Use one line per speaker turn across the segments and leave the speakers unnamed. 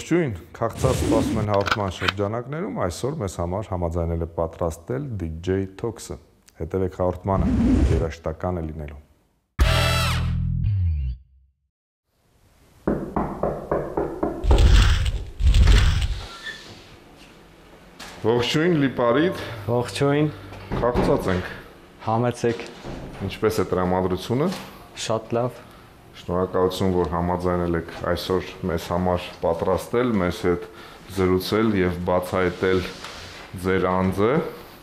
Ողջույն, քաղցած սպասում են հաղորդման շրջանակներում, այսօր մեզ համար համաձայնել է պատրաստել DJ Tox-ը։ Հետևեք հաղորդմանը, երաժշտական է լինելու։ Ողջույն, Լիպարիտ։
Ողջույն։
Քաղցած ենք։
Համեցեք։
Ինչպես է տրամադրությունը։
Շատ լավ։
Շնորհակալություն, որ համաձայնել եք այսօր մեզ համար պատրաստել, մեզ հետ զրուցել եւ բացահայտել ձեր անձը։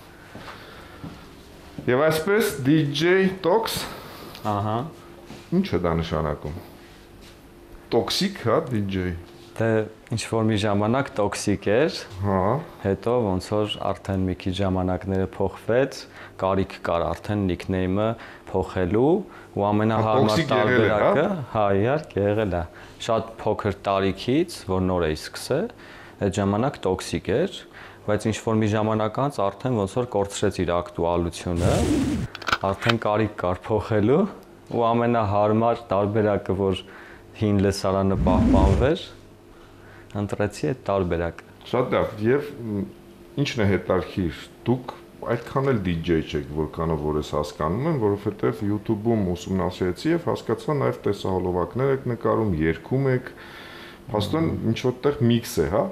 Եվ այսպես DJ Tox,
Ահա։
Ինչ է դա նշանակում։ Տոքսիկ, հա, DJ։
Դե ինչ որ մի ժամանակ տոքսիկ էր,
Հա։
հետո ոնց որ արդեն մի քիչ ժամանակները փոխվեց, կարիք կար արդեն նիկնեյմը փոխելու ու ամենահարմար տարբերակը, հա, իհարկե եղել է։ Շատ փոքր տարիքից, որ նոր էի սկսել, այդ ժամանակ տոքսիկ էր, բայց ինչ որ մի ժամանակ անց արդեն ոնց որ կորցրեց իր ակտուալությունը, արդեն կարիք կար փոխելու ու ամենահարմար տարբերակը, որ հին լսարանը պահպանվեր, ընտրեցի այդ տարբերակը։
Շատ լավ, եւ ինչն է հետարքիր, դուք այդքան էլ DJ չեք, որքանով որ ես հասկանում եմ, որովհետեւ YouTube-ում ուսումնասիրեցի եւ հասկացա նաեւ տեսահոլովակներ եք նկարում, երգում եք, հաստատ ինչ որտեղ միքս է, հա։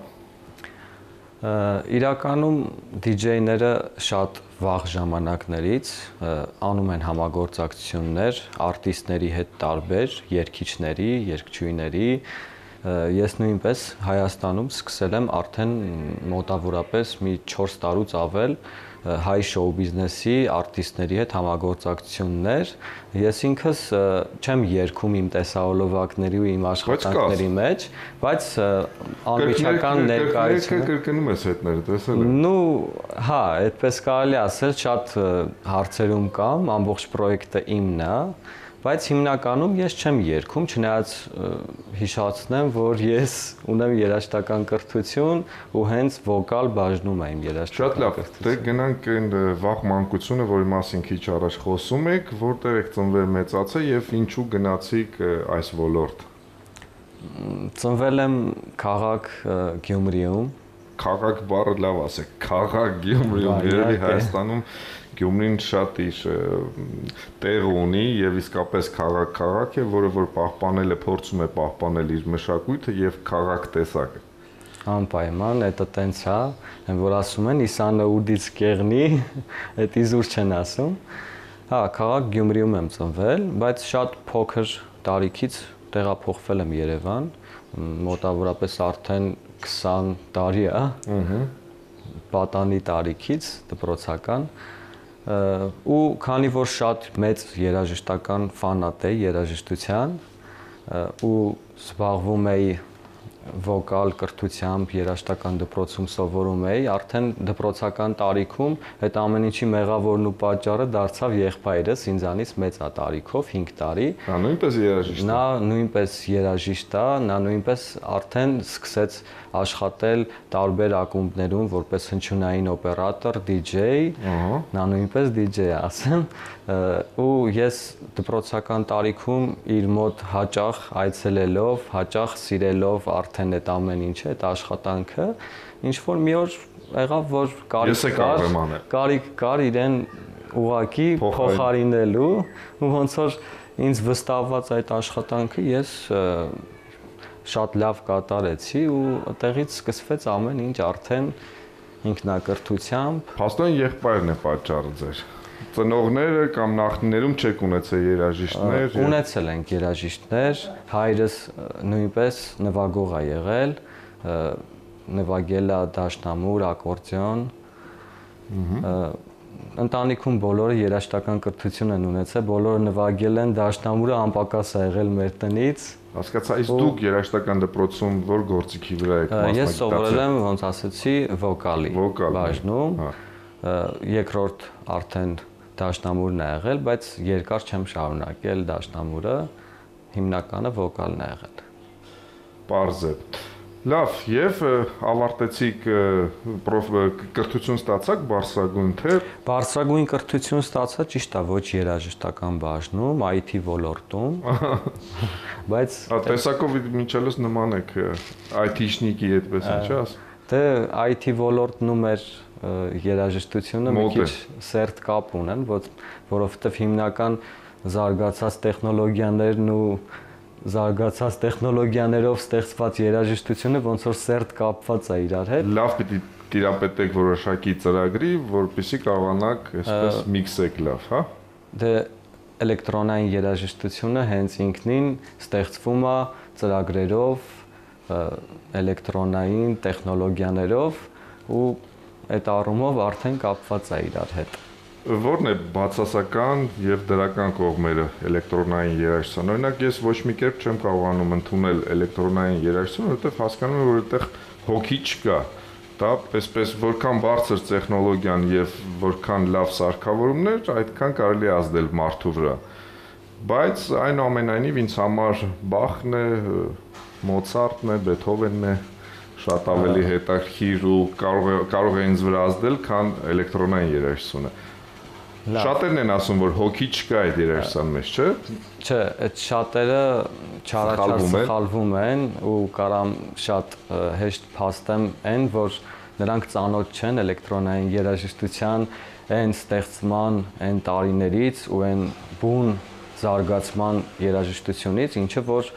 Իրականում DJ-ները շատ վաղ ժամանակներից անում են համագործակցություններ արտիստների հետ տարբեր, երգիչների, երգչուհիների։ Ես նույնպես Հայաստանում սկսել եմ արդեն մոտավորապես մի 4 տարուց ավել հայ շոու բիզնեսի արտիստների հետ համագործակցություններ։ Ես ինքս չեմ երգում իմ տեսահոլովակների ու իմ աշխատանքների մեջ, բայց անմիջական ներկայացում
կրկնում ես հետները, տեսել եմ։
Ну, հա, այդպես կարելի ասել, շատ հարցերում կամ ամբողջ պրոյեկտը իմն է, բայց հիմնականում ես չեմ երգում, չնայած հիշացնեմ, որ ես ունեմ երաժշտական կրթություն ու հենց վոկալ բաժնում եմ երաժշտական կրթություն։
Շատ լավ, դե գնանք այն վաղ մանկությունը, որի մասին քիչ առաջ խոսում եք, որտեղ եք ծնվել, մեծացել եւ ինչու գնացիք այս ոլորտ։
Ծնվել եմ քաղաք Գյումրիում։
Քաղաք բառը լավ ասեք, քաղաք Գյումրիում, երևի Հայաստանում Գյումրին շատ իր տեղ ունի եւ իսկապես քաղաք է, որը որ պահպանել է, փորձում է պահպանել իր մշակույթը եւ քաղաք տեսակը։
Անպայման, դա տենց է, այն որ ասում են իսանը ուդից կեղնի, դա իզուր չեն ասում։ Հա, քաղաք Գյումրիում եմ ծնվել, բայց շատ փոքր տարիքից տեղափոխվել եմ Երևան, մոտավորապես արդեն 20 տարի է։ Պատանի տարիքից դպրոցական ու քանի որ շատ մեծ երաժշտական ֆանատ էի երաժշտության ու զբաղվում էի վոկալ կրթությամբ երաժշտական դպրոցում սովորում էի, արդեն դպրոցական տարիքում այդ ամեն ինչի մեղավորն ու պատճառը դարձավ եղբայրս, ինձանից մեծ է տարիքով, 5 տարի։
Նա նույնպես երաժիշտ է։
Նա նույնպես երաժիշտ է, նա նույնպես արդեն սկսեց աշխատել տարբեր ակումբներում որպես հնչյունային օպերատոր, DJ, նա նույնպես DJ է, ասեմ, ու ես դպրոցական տարիքում իր մոտ հաճախ այցելելով, հաճախ սիրելով արդեն այդ ամեն ինչը, այդ աշխատանքը, ինչ որ մի օր եղավ, որ կարիք կար իրեն ուղակի փոխարինելու ու ոնց որ ինձ վստահված այդ աշխատանքը ես շատ լավ կատարեցի ու այդտեղից սկսվեց ամեն ինչ արդեն ինքնակրթությամբ։
Փաստորեն եղբայրն է պատճառը ձեր։ Ծնողները կամ նախնիներում չեք ունեցել երաժիշտներ։
Ունեցել ենք երաժիշտներ, հայրս նույնպես նվագող է եղել, նվագել է դաշնամուր, ակորդեոն։ Ընտանիքում բոլորը երաժշտական կրթություն են ունեցել, բոլորը նվագել են, դաշնամուրը անպակաս է եղել մեր տնից։
Հասկացա, իսկ դուք երաժշտական դպրոցում որ գործիքի վրա եք մասնակցել։
Ես սովորել եմ, ոնց ասեցի, վոկալի բաժնում։ Երկրորդ արդեն դաշնամուրն է եղել, բայց երկար չեմ շարունակել դաշնամուրը, հիմնականը վոկալն է եղել։
Պարզ է։ Լավ, եւ ավարտեցիք կրթություն ստացաք բարձրագույն թե
Բարձրագույն կրթություն ստացա, ճիշտ է, ոչ երաժշտական բաժնում, IT ոլորտում, բայց
տեսակով մինչելս նման եք IT-շնիկի այդպես ինչի՞ աս։
Դե IT ոլորտն ու մեր երաժշտությունը մի քիչ սերտ կապ ունեն, որովհետև հիմնական զարգացած տեխնոլոգիաներն ու զարգացած տեխնոլոգիաներով ստեղծված երաժշտությունը ոնց որ սերտ կապված է իրար հետ։
Լավ պիտի տիրապետեք որոշակի ծրագրի, որպեսզի կարողանաք այսպես միքսեք լավ, հա։
Դե էլեկտրոնային երաժշտությունը հենց ինքնին ստեղծվում է ծրագրերով, էլեկտրոնային տեխնոլոգիաներով ու այդ առումով արդեն կապված է իրար հետ։
Որն է բացասական եւ դրական կողմերը էլեկտրոնային երաժշտության։ Օրինակ ես ոչ մի կերպ չեմ կարողանում ընդունել էլեկտրոնային երաժշտություն, որովհետեւ հասկանում եմ, որ այդտեղ հոգի չկա։ Դա այսպես որքան բարձր տեխնոլոգիան եւ որքան լավ սարքավորումներ, այդքան կարելի է ազդել մարդու վրա։ Բայց այնուամենայնիվ ինձ համար Բախն է, Մոցարտն է, Բեթհովենն է շատ ավելի հետաքրքիր ու կարող է ինձ վրա ազդել, քան էլեկտրոնային երաժշտությունը։ Շատերն են ասում, որ հոգի չկա այդ երաժշտության մեջ, չէ՞։
Չէ, այդ շատերը չարաչար սխալվում են ու կարամ շատ հեշտ փաստեմ այն, որ նրանք ծանոթ չեն էլեկտրոնային երաժշտության այն ստեղծման, այն տարիներից ու այն բուն զարգացման երաժշտությունից, ինչը որ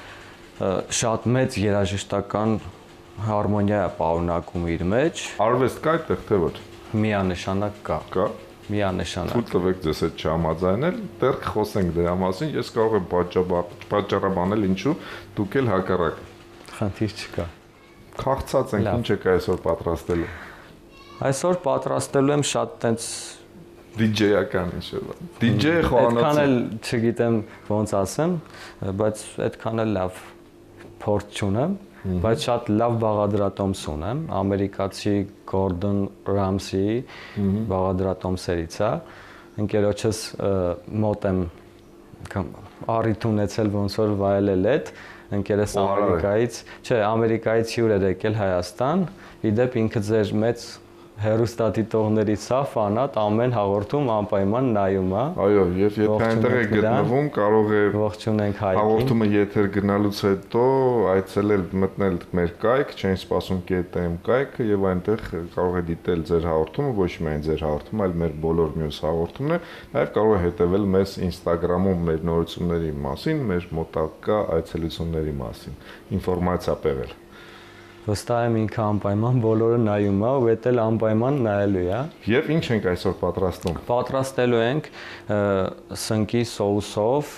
շատ մեծ երաժշտական հարմոնիա է պարունակում իր մեջ։
Արվեստ կա այդտեղ թե ոչ։
Միանշանակ կա։
Կա։
Միանշանակ։
Թույլ տվեք ձեզ այդ չհամաձայնել, դեռ խոսենք դրա մասին, ես կարող եմ պատճառաբանել ինչու, դուք էլ հակառակ։
Խնդիր չկա։
Քաղցած ենք, ինչ եք այսօր պատրաստելու։
Այսօր պատրաստելու եմ շատ տենց
DJ-ական ինչ-որ։ DJ-ը խոհանոց։
Այդքան էլ չգիտեմ ոնց ասեմ, բայց այդքան էլ լավ փորձ չունեմ, բայց շատ լավ բաղադրատոմս ունեմ, ամերիկացի Gordon Ramsay բաղադրատոմսերից է։ Ընկերոջս մոտ եմ առիթ ունեցել ոնց որ վայելել այդ, ընկերս Ամերիկայից, չէ, Ամերիկայից հյուր էր եկել Հայաստան, իդեպ ինքը ձեր մեծ հերոստատիտողներից է, ֆանատ, ամեն հաղորդում անպայման նայում է։
Այո, եւ եթե այնտեղ է գտնվում, կարող է
ողջունենք հայրին։
Հաղորդումը եթեր գնալուց հետո այցելել, մտնել մեր կայք, չեն սպասում KTM կայքը եւ այնտեղ կարող է դիտել ձեր հաղորդումը, ոչ միայն ձեր հաղորդումը, այլ մեր բոլոր մյուս հաղորդումները, նաեւ կարող է հետեւել մեզ Instagram-ում մեր նորությունների մասին, մեր մոտակա այցելությունների մասին, ինֆորմացիա պեղել։
Վստահ եմ ինքը անպայման բոլորը նայում է ու դա էլ անպայման նայելու է։
Եվ ինչ ենք այսօր պատրաստում։
Պատրաստելու ենք սնկի սոուսով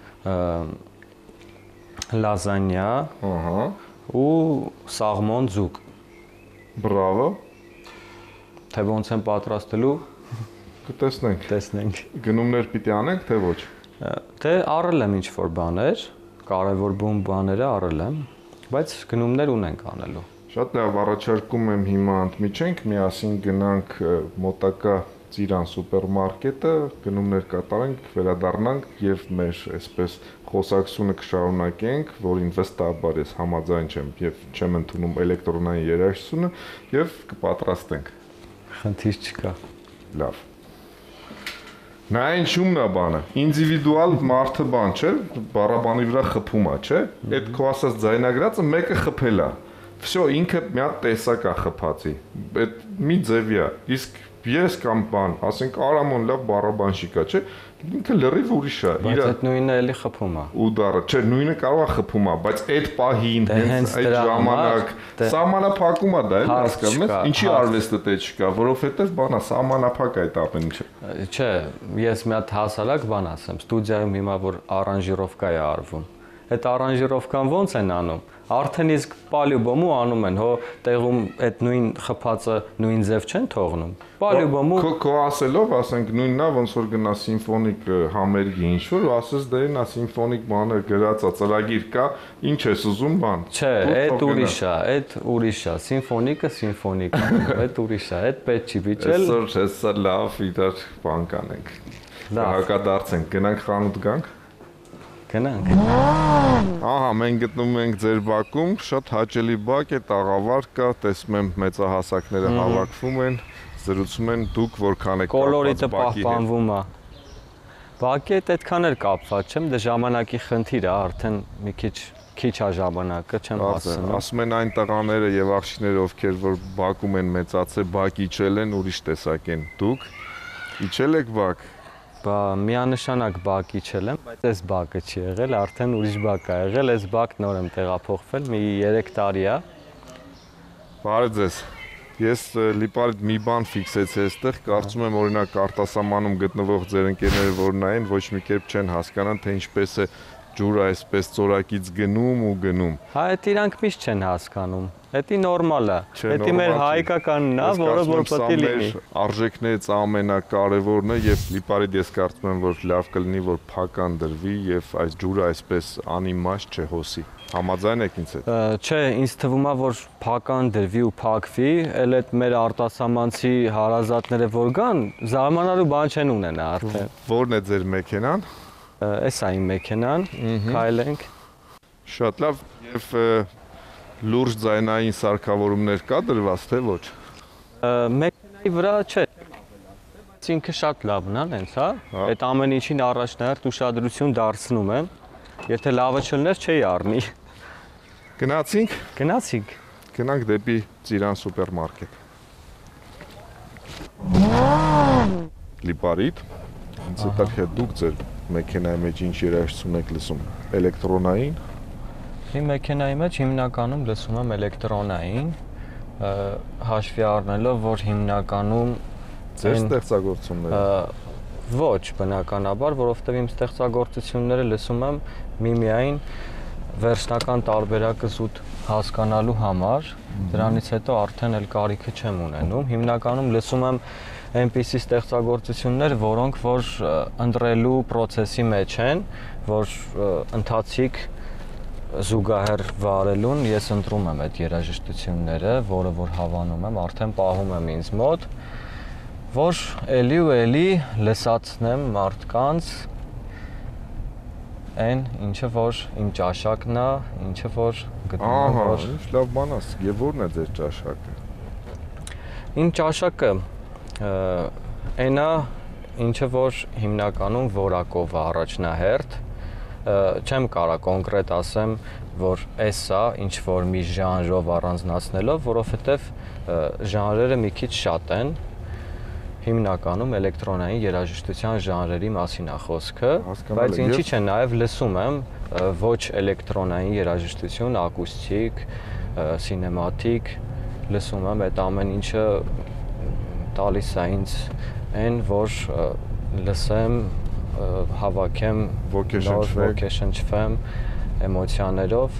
լազանյա, ու սաղմոն ձուկ։
Բրավո։
Թե ոնց են պատրաստելու,
կտեսնենք։
տեսնենք։
Գնումներ պիտի անենք, թե ոչ։
Դե առել եմ ինչ-որ բաներ, կարևոր բաները առել եմ, բայց գնումներ ունենք անելու։
Շատ լավ, առաջարկում եմ հիմա ընդմիջենք, միասին գնանք մոտակա Ծիրան սուպերմարկետը, գնումներ կատարենք, վերադառնանք եւ մեր այսպես խոսակցությունը կշարունակենք, որին վստահաբար ես համաձայն եմ եւ չեմ ընդունում էլեկտրոնային երաժշտությունը եւ կպատրաստենք։
Խնդիր չկա։
Լավ։ Նա ինչումն է բանը, ինդիվիդուալ մարդը բան չէ, բառաբանի վրա խփում է, չէ։ Այդ քո ասած ձայնագրածը մեկը խփել է։ Всё, ինքը մի հատ տեսակ է խփածի։ Այդ մի ձևի է։ Իսկ ես կամ բան, ասենք Արամոն լավ բառաբանշիկ է, չէ։ Ինքը լրիվ ուրիշ է։
Բայց այդ նույնը էլի խփում է։
Ու դառը, չէ, նույնը կարող է խփում է, բայց այդ պահին, հենց այդ ժամանակ սահմանափակում է դա, էլ հասկանում ես, ինչի արվեստը դե չկա, որովհետև բանա սահմանափակ է այդ ամեն ինչը։
Չէ, ես մի հատ հասարակ բան ասեմ, ստուդիայում հիմա որ արանժիրովկա է արվում։ Այդ արանժիրովկան ոնց են անում։ Արդեն իսկ պալյուբոմու անում են, հո տեղում այդ նույն խփածը նույն ձև չեն թողնում։ Պալյուբոմու
Քո ասելով, ասենք նույնն է, ոնց որ գնա սիմֆոնիկ համերգի ինչ-որ, ասես դե նա սիմֆոնիկ բաներ գրածա, ծրագիր կա, ինչ ես ուզում բան։
Չէ, այդ ուրիշ է, այդ ուրիշ է, սիմֆոնիկը սիմֆոնիկ է, այդ ուրիշ է, այդ պետք չի վիճել։
Այսօր լավ իրար բան կանենք։ Հակադարձենք, գնանք խանութ գանք։
Գնանք։
Ահա, մենք գտնվում ենք ձեր բակում, շատ հաճելի բակ է, տաղավար կա, տեսնում եմ մեծահասակները հավաքվում են, զրուցում են, դուք որքան եք
Կոլորիտը
բակի հետ։
պահպանվում է։ Բակի հետ այդքան էլ կապված չեմ, դա ժամանակի խնդիր է, արդեն մի քիչ է ժամանակը, չեմ հասցնում։
Ասում են այն տղաները եւ աղջիկները, ովքեր որ բակում են մեծացել, բակ իջել են, ուրիշ տեսակ են։ Դուք իջել եք բակ։
Բա միանշանակ բակ իջել եմ, բայց այս բակը չի եղել, արդեն ուրիշ բակ է եղել, այս բակ նոր եմ տեղափոխվել, մի 3 տարի է։
Բարև ձեզ։ Ես լիպարիտ մի բան ֆիքսեցի այստեղ, կարծում եմ օրինակ արտասահմանում գտնվող ձեր ընկերները որ նայեն, ոչ մի կերպ չեն հասկանան, թե ինչպես է ջուրը այսպես ծորակից գնում ու գնում։
Հա, այդ իրանք միշտ չեն հասկանում։ Դա նորմալ է։ Դա մեր հայկականն է, որը որ պետք է լինի։
Արժեքներից ամենակարևորն է եւ լիպարիտ ես կարծում եմ որ լավ կլինի որ փական դրվի եւ այս ջուրը այսպես անիմաստ չհոսի։ Համաձայն եք ինձ հետ։
Չէ, ինձ թվում է որ փական դրվի ու փակվի, էլ այդ մեր արտասահմանցի հարազատները որ գան, զարմանալու բան չեն ունենա արդեն։
Որն է ձեր մեքենան։
Էս է իմ մեքենան, քայլենք։
Շատ լավ եւ լուրջ ձայնային սարքավորումներ կա դրված թե ոչ։
Մեքենայի վրա չէ։ Ինքը շատ լավն է, հենց, հա։ Այդ ամեն ինչին առաջնահերթ ուշադրություն դարձնում եմ։ Եթե լավը չլներ, չէի առնի։
Գնացինք։
Գնացինք։
Գնանք դեպի Ծիրան սուպերմարկետ։ Լիպարիտ։ Ինձ հետաքրքիր դուք ձեր մեքենայի մեջ ինչ երաժշտություն եք լսում։ Էլեկտրոնային։
Իմ մեքենայի մեջ հիմնականում լսում եմ էլեկտրոնային, հաշվի առնելով, որ հիմնականում
ձեր ստեղծագործությունները։
Ոչ, բնականաբար, որովհետև իմ ստեղծագործությունները լսում եմ միմիայն վերջնական տարբերակը զուտ հասկանալու համար, դրանից հետո արդեն էլ կարիքը չեմ ունենում։ Հիմնականում լսում եմ այնպիսի ստեղծագործություններ, որոնք որ ընտրելու process-ի մեջ են, որ ընթացիկ զուգահեռ վարելուն ես ընտրում եմ այդ երաժշտությունները, որը որ հավանում եմ, արդեն պահում եմ ինձ մոտ, որ էլի ու էլի լսացնեմ մարդկանց այն ինչը որ իմ ճաշակն է, ինչը որ գտնում եմ որ
ինչ լավ բան է, եւ ո՞րն է ձեր ճաշակը։
Իմ ճաշակը այն է, ինչը որ հիմնականում որակով է առաջնահերթ, չեմ կարա կոնկրետ ասեմ, որ էս է, ինչ որ մի ժանրով առանձնացնելով, որովհետև ժանրերը մի քիչ շատ են, հիմնականում էլեկտրոնային երաժշտության ժանրերի մասին է խոսքը, բայց ինչի՞ չէ, նաև լսում եմ ոչ էլեկտրոնային երաժշտություն, ակուստիկ, սինեմատիկ, լսում եմ այդ ամեն ինչը տալիս է ինձ այն, որ լսեմ, հավաքեմ, ոգեշնչվեմ էմոցիաներով,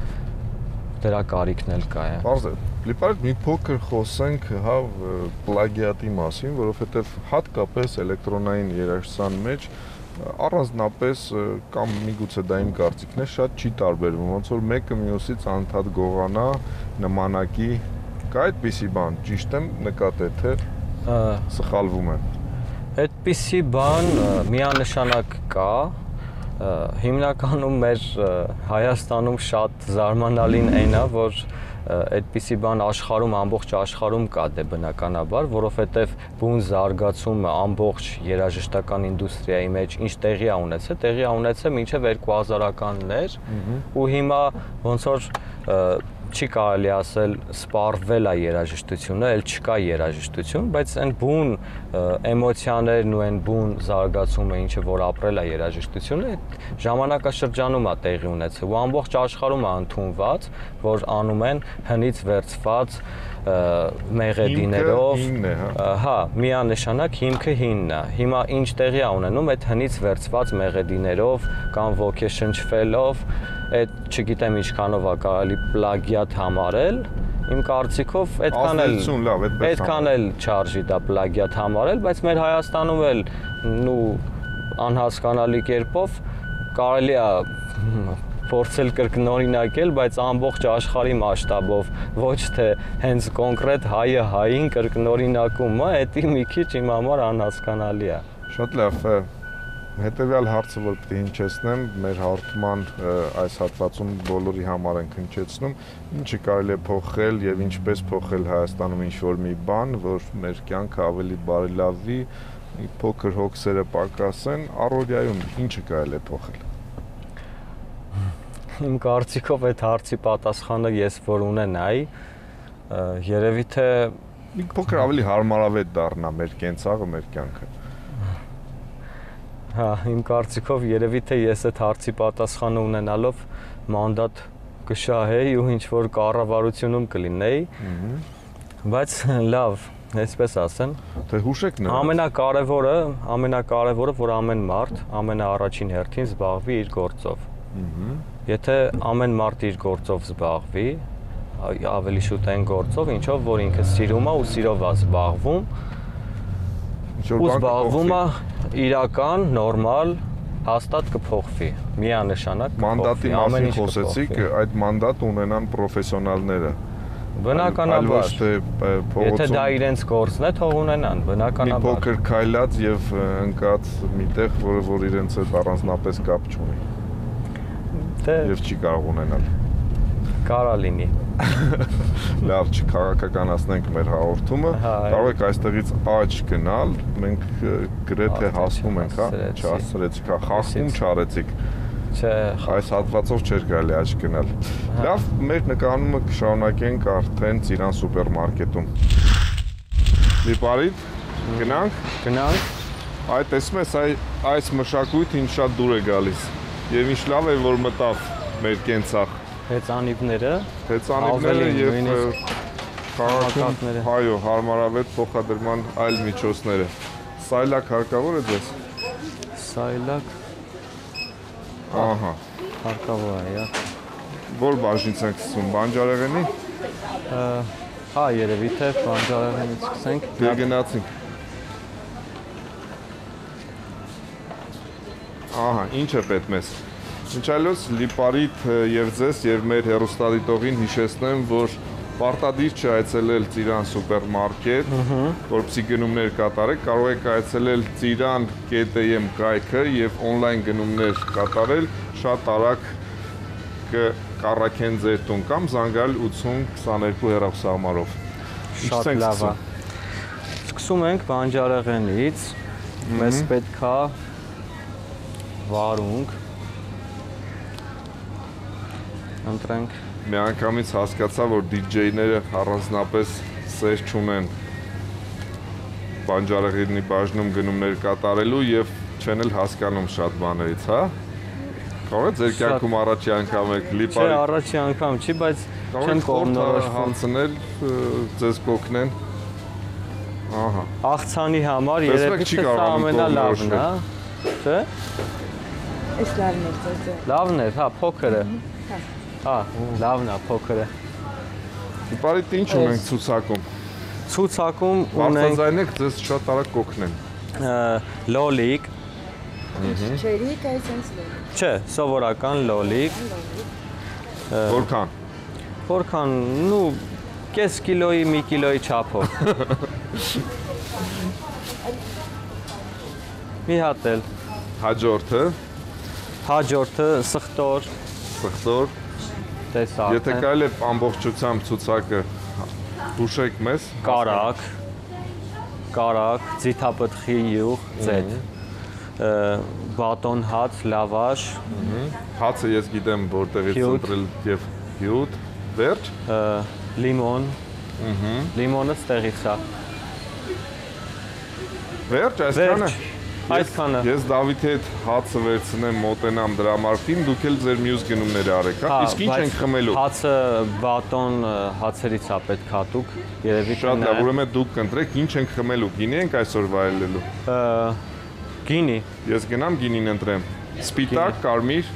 դրա կարիքն էլ կա է։
Բարձր, լիպարիտ մի փոքր խոսենք հա պլագիատի մասին, որովհետև հատկապես էլեկտրոնային երաժշտության մեջ առանձնապես կամ միգուցե դա իմ կարծիքն է, շատ չի տարբերվում, ոնց որ մեկը մյուսից անընդհատ գողանա նմանակի, կա այդպիսի բան, ճիշտ եմ նկատել, թե սխալվում եմ։
Այդպիսի բան միանշանակ կա, հիմնականում մեր Հայաստանում շատ զարմանալին այն է, որ այդպիսի բան աշխարհում, ամբողջ աշխարհում կա դե բնականաբար, որովհետև բուն զարգացումը ամբողջ երաժշտական ինդուստրիայի մեջ ինչ տեղի է ունեցել մինչև 2000-ականներ ու հիմա ոնց որ չի կարելի ասել սպառվել է երաժշտությունը, էլ չկա երաժշտություն, բայց այն բուն էմոցիաներն ու այն բուն զարգացումը, ինչը որ ապրել է երաժշտությունը, այդ ժամանակաշրջանում է տեղի ունեցել ու ամբողջ աշխարհում է ընդունված, որ անում են հնից վերցված մեղեդիներով, հա, միանշանակ հիմքը հինն է։ Հիմա ինչ տեղի է ունենում այդ հնից վերցված մեղեդիներով կամ ոգեշնչվելով, այդ չգիտեմ ինչքանով է կարելի պլագիատ համարել, իմ կարծիքով այդքան էլ չարժի դա պլագիատ համարել, բայց մեր Հայաստանում էլ անհասկանալի կերպով կարելի է փորձել կրկնօրինակել, բայց ամբողջ աշխարհի մասշտաբով, ոչ թե հենց կոնկրետ հայը հային կրկնօրինակումը, դա մի քիչ իմ համար անհասկանալի է։
Շատ լավ։ Հետևյալ հարցը, որ պետք է հնչեցնեմ, մեր հաղորդման այս հատվածում բոլորի համար ենք հնչեցնում, ինչը կարելի է փոխել եւ ինչպես փոխել Հայաստանում ինչ-որ մի բան, որ մեր կյանքը ավելի բարելավի, փոքր հոգսերը պակասեն, առօրյայում ինչը կարելի է փոխել։
Իմ կարծիքով այդ հարցի պատասխանը ես որ ունենայի, երևի թե
մի փոքր ավելի հարմարավետ դառնա մեր կենցաղը, մեր կյանքը։
Հա, իմ կարծիքով երևի թե ես այդ հարցի պատասխանը ունենալով մանդատ կշահեի ու ինչ որ կառավարությունում կլինեի, բայց լավ, այսպես ասեմ,
թե հուշեք նրան։
Ամենակարևորը, որ ամեն մարդ ամենաառաջին հերթին զբաղվի իր գործով։ Եթե ամեն մարդ իր գործով զբաղվի, ավելի շուտ այն գործով, ինչով որ ինքը սիրում է ու սիրով է զբաղվում, ու զբաղվում է իրական, նորմալ, հաստատ կփոխվի, միանշանակ կփոխվի։
Մանդատի մասին խոսեցիք, այդ մանդատ ունենան պրոֆեսիոնալները։
Բնականաբար, եթե դա իրենց գործն է, թող ունենան, բնականաբար։
Մի փոքր քայլած եւ ընկած միտեղ, որ իրենց հետ առանձնապես կապ չունի։ Եվ չի կարող ունենալ։
Կարա լինի։
Լավ, չքաղաքականացնենք մեր հաղորդումը, կարող եք այստեղից աճ գնալ, մենք գրեթե հասնում ենք, հա, չհասցրեցիք, հա, խախտում չարեցիք։
Չէ,
այս հատվածով չէր կարելի աճ գնալ։ Լավ, մեր նկարումը կշարունակենք արդեն Ծիրան սուպերմարկետում։ Լիպարիտ, գնանք։ Այդ տեսնում ես, այս մշակույթը ինձ շատ դուր է գալիս։ Եվ ինչ լավ է, որ մտավ մեր կենցաղ։
Հեծանիվները
եւ քաղաքում հայո հարմարավետ փոխադրման այլ միջոցները։ Սայլակ հարկավոր է ձեզ։
Սայլակ։
Ահա։
Հարկավոր է, իա։
Որ բաժնից ենք սկսում, բանջարեղենի։
Հա, երևի թե բանջարեղենից սկսենք։
Դե գնացինք։ Ահա, ինչ է պետք մեզ։ Ինչ այլոց լիպարիտ եւ ձեզ եւ մեր հեռուստադիտողին հիշեցնեմ, որ պարտադիր չէ այցելել Ծիրան սուպերմարկետ, որպեսզի գնումներ կատարեք, կարող եք այցելել ciran.am կայքը եւ on-line գնումներ կատարել, շատ արագ կառաքեն ձեր տուն կամ զանգալ 8022 հեռախոսահամարով։
Շատ լավ է։ Սկսում ենք բանջարեղենից, մեզ պետք է վարունգ ընտրենք։
Միանգամից հասկացա, որ DJ-ները առանձնապես սեր չունեն բանջարեղենի բաժնում գնումներ կատարելու եւ չեն էլ հասկանում շատ բաներից, հա։ Կարող է ձեր կյանքում առաջի անգամ եք լիպարի։
Չէ, առաջի անգամ չի, բայց չեմ կողմնորոշվում
հանցնել, ձեզ կօգնեն։ Ահա։
Աղցանի համար երևի թե սա ամենալավն է, չէ՞։
Էս լավն է ձեզ։
Լավն է, հա, փոքր է։ Հա, լավն է, փոքր է։
Լիպարիտ ինչ ունենք ցուցակում։
Ցուցակում ունենք
բարձրաձայնեք, ձեզ շատ արագ կօգնեն։
լոլիկ։
Չերիկ, այսպես լոլիկ։
Չէ, սովորական լոլիկ։
Որքան։
Որքան, նու կես կիլոյի, մի կիլոյի չափով։ Մի հատ էլ։
Հաջորդը։
Հաջորդը սխտոր։
Սխտոր։
Տեսա։
Եթե կարելի է ամբողջությամբ ցուցակը հուշեք մեզ։
Կարակ, ձիթապտղի յուղ, ձեթ։ Բատոն հաց, լավաշ։
Հացը ես գիտեմ որտեղից ընտրել եւ հյութ, վերջ։
Լիմոն։ Լիմոնը ստեղից է։
Վերջ, այսքանը։
Այսքանը։
Ես Դավիթի հետ հացը վերցնեմ, մոտենամ դրամարկղին, դուք էլ ձեր մյուս գնումները արեք, հա։ Իսկ ինչ ենք խմելու։
Հացը բատոն հացերից է պետք հատուկ, երևի
շատ լավ, ուրեմն դուք կընտրեք ինչ ենք խմելու։ Գինի ենք այսօր վայելելու։
Գինի։
Ես գնամ գինին ընտրեմ։ Սպիտակ, կարմիր։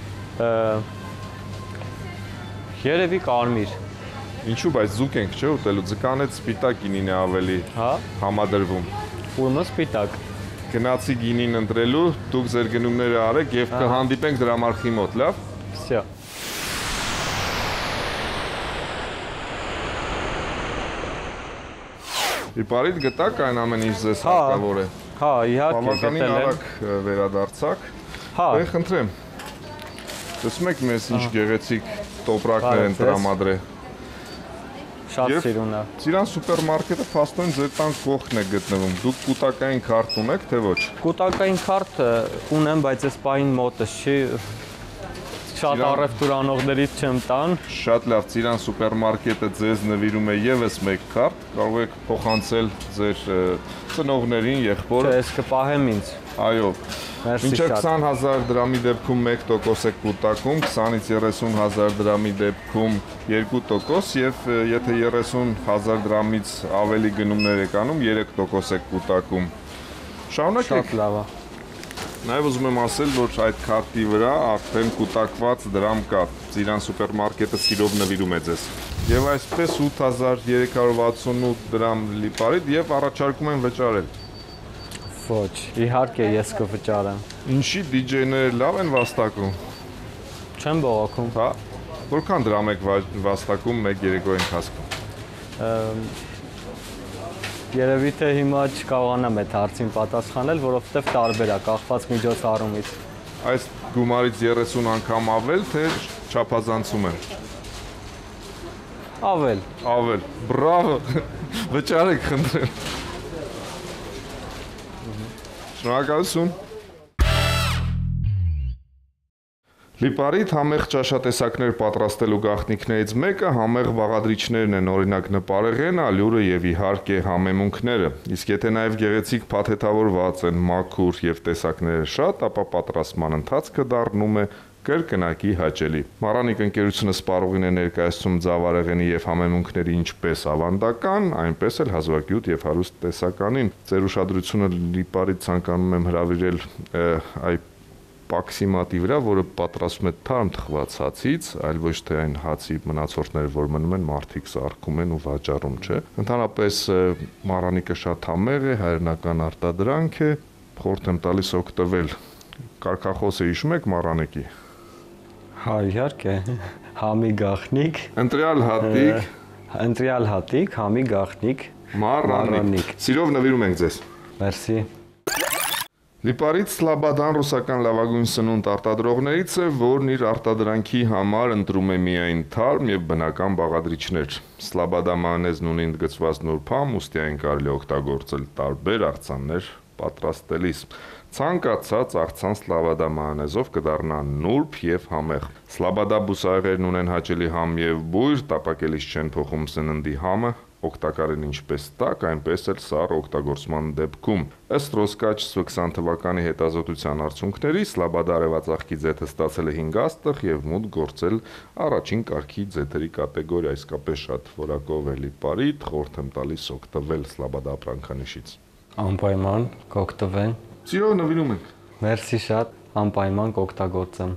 Երևի կարմիր։
Ինչու, բայց զուկ ենք, չէ՞, ուտելու։ Ձկան հետ սպիտակ գինին է ավելի համադրվում։
Ուրեմն սպիտակ։
Գնացի գինին ընտրելու, դուք ձեր գնումները արեք եւ կհանդիպենք դրամարկղի մոտ, լավ։
Всё։
Իպարիտ գտակ այն ամեն ինչ ձեզ հարկավոր է։
Հա, իհարկե,
Բավականին
գտել եմ։
արագ վերադարձակ։
Հա,
Դե խնդրեմ։ Տեսնում եք մեզ ինչ գեղեցիկ տոպրակներ են
Բարև ձեզ։
տրամադրել։
շատ
Եվ
սիրուն է։
Ծիրան սուպերմարկետը փաստորեն ձեր տան կողքն է գտնվում։ Դուք կൂട്ടակային քարտ ունեք, թե ոչ։
Կൂട്ടակային քարտ ունեմ, բայց այս պահին մոտս չի։ Շատ
Իրան-
առևտուրանողներից չեմ տան։
Շատ լավ, Ծիրան սուպերմարկետը ձեզ նվիրում է եւս մեկ քարտ, կարող եք փոխանցել ձեր ծնողներին, եղբորը։
Ես կպահեմ ինձ։
Այո։
Մերսի
Մինչև
շատ։
20,000 դրամի դեպքում 1% եք կուտակում, 20-ից 30,000 դրամի դեպքում 2% եւ եթե 30,000 դրամից ավելի գնումներ եք անում, 3% եք կուտակում։ Շարունակեք։
Շատ լավ է։
Նաև ուզում եմ ասել, որ այդ քարտի վրա արդեն կուտակված դրամ կա։ Ծիրան սուպերմարկետը սիրով նվիրում է ձեզ։ Եվ այսպես 8368 դրամ լիպարիտ եւ առաջարկում են վճարել։
Ոչ, իհարկե ես կվճարեմ։
Ինչի դիջեյները լավ են վաստակում։
Չեմ բողոքում։
Հա, որքան դրամ եք վաստակում մեկ երեկոյի ընթացքում։
Երևի թե հիմա չկարողանամ այդ հարցին պատասխանել, որովհետև տարբեր է, կախված միջոցառումից։
Այս գումարից 30 անգամ ավել, թե չափազանցում են։
Ավել։
Ավել։ Բրավո։ Վճարեք խնդրեմ։ Շնորհակալություն։ Լիպարիտ համեղ ճաշատեսակներ պատրաստելու գաղտնիքներից մեկը համեղ բաղադրիչներն են, օրինակ նպարեղենը, ալյուրը եւ իհարկե համեմունքները։ Իսկ եթե նաեւ գեղեցիկ փաթեթավորված են, մաքուր եւ տեսակները շատ, ապա պատրաստման ընթացքը դառնում է կրկնակի հաճելի։ Մարանիկ ընկերությունը սպառողին է ներկայացնում ձավարեղենի եւ համեմունքների ինչպես ավանդական, այնպես էլ հազվագյուտ եւ հարուստ տեսականին։ Ձեր ուշադրությունը լիպարիտ ցանկանում եմ հրավիրել այ պաքսիմատի վրա, որը պատրաստվում է թարմ թխված հացից, այլ ոչ թե այն հացի մնացորդները, որ մնում են, մարդիկ սարքում են ու վաճառում, չէ։ Ընդհանրապես մարանիկը շատ համեղ է, հայրենական արտադրանք է, խորհուրդ եմ տալիս օգտվել։ Կարգախոսը հիշում եք մարանիկի։
Հա, իհարկե։ Համի գաղտնիք,
Ընտրյալ հատիկ,
ընտրյալ հատիկ, համի գաղտնիք,
մարանիկ։ Սիրով նվիրում ենք ձեզ։
Մերսի։
Լիպարիտ Սլաբադան ռուսական լավագույն սնունդ արտադրողներից է, որն իր արտադրանքի համար ընտրում է միայն թարմ եւ բնական բաղադրիչներ։ Սլաբադա մանեզն ունի ընդգծված նուրբ համ, ուստի այն կարելի օգտագործել տարբեր աղցաններ պատրաստելիս։ Ցանկացած աղցան Սլաբադա մանեզով կդառնա նուրբ եւ համեղ։ Սլաբադա բուսաեղերն ունեն հաճելի համ եւ բույր, տապակելիս չեն փոխում սննդի համը, օգտակար են ինչպես տաք, այնպես էլ սառը օգտագործման դեպքում։ Ըստ Ռոսկաչ 20 թվականի հետազոտության արդյունքների Սլաբադա արևածաղկի ձեթը ստացել է 5 աստղ եւ մուտք գործել առաջին կարգի ձեթերի կատեգորիա, իսկապես շատ որակով է լիպարիտ, խորհուրդ եմ տալիս օգտվել Սլաբադա ապրանքանիշից։
Անպայման կօգտվեն։
Սիրով նվիրում ենք։
Մերսի շատ, անպայման կօգտագործեմ։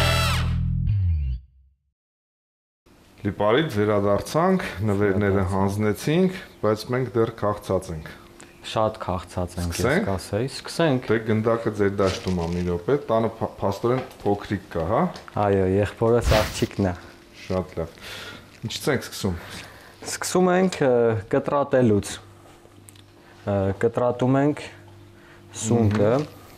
Լիպարիտ վերադարձանք, նվերները հանձնեցինք, բայց մենք դեռ քաղցած ենք։
Շատ քաղցած ենք, ես
Սկսենք?
կասեի, սկսենք։
Դե գնդակը ձեր դաշտում ա մի րոպե, տանը փաստորեն փոքրիկ կա, հա։
Այո, եղբորս աղջիկն է։
Շատ լավ։ Ինչից ենք սկսում։
Սկսում ենք կտրատելուց։ Կտրատում ենք սունկը։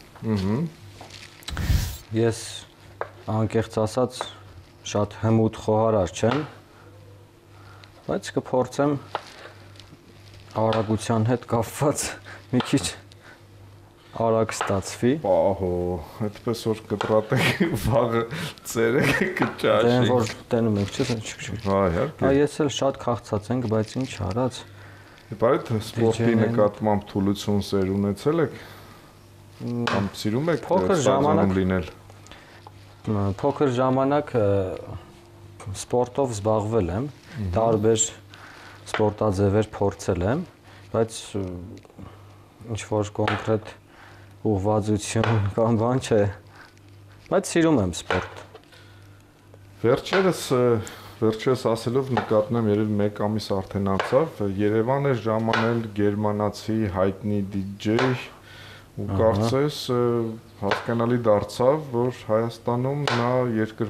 Ես անկեղծ ասած շատ հմուտ խոհարար չեմ, բայց կփորձեմ արագության հետ կապված մի քիչ արագ ստացվի։
Պահո, այդպես որ կտրատեք, վաղը ծերեք
Դեն
կճաշի։
որ տենում ենք, չէ՞։
Հա, իհարկե։
Հա, ես էլ շատ քաղցած ենք, բայց ինչ արած։
Լիպարիտ սպորտի
DJ-ն են։
նկատմամբ թուլություն սեր ունեցել եք։ Կամ սիրում եք
Փոքր
ստադիոնում
ժամանակ-
լինել։
Փոքր ժամանակ սպորտով զբաղվել եմ, տարբեր սպորտաձևեր փորձել եմ, բայց ինչ որ կոնկրետ ուղղվածություն կամ բան չէ, բայց սիրում եմ սպորտ։
Վերջերս ասելով նկատնում եմ երևի 1 ամիս արդեն անցավ, Երևան էր ժամանել գերմանացի հայտնի DJ ու կարծես հասկանալի դարձավ, որ Հայաստանում նա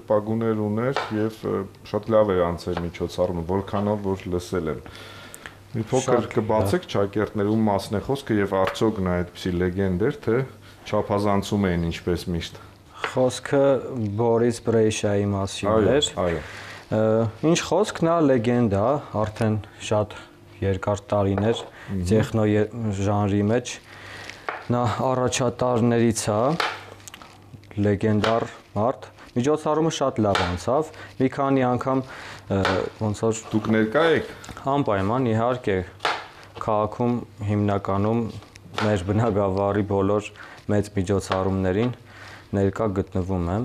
երկրպագուներ ուներ եւ շատ լավ էր անցել միջոցառումը, որքանով որ լսել եմ։ Մի փոքր կբացեք ճակերտներում մասն է խոսքը եւ արդյոք նա այդպիսի լեգենդ էր, թե չափազանցում էին ինչպես միշտ։
Խոսքը Բորիս Բրեյշայի մասին էր։
Այո։
Ինչ խոսք, նա լեգենդ է, արդեն շատ երկար տարիներ տեխնո ժանրի մեջ։ Նա առաջատարներից է, լեգենդար մարդ։ Միջոցառումը շատ լավ անցավ։ Մի քանի անգամ ոնց որ
Դուք ներկա եք։
Անպայման իհարկե քաղաքում հիմնականում մեր բնակավարի բոլոր մեծ միջոցառումներին ներկա գտնվում եմ։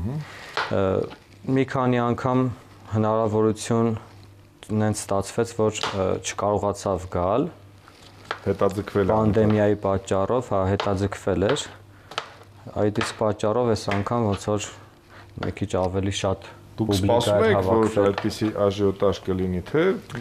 Մի քանի անգամ հնարավորություն նենց ստացվեց, որ չկարողացավ գալ
Հետաձգվել
պանդեմիայի պատճառով, հա, հետաձգվել էր։ Այդ իսկ պատճառով այս անգամ ոնց որ մի քիչ ավելի շատ
Դուք սպասում եք, որ այդպիսի աժիոտաժ կլինի, թե